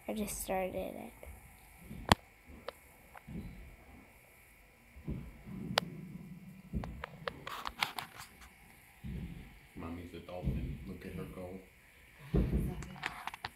I just started it. Mommy's a dolphin. Look at her go.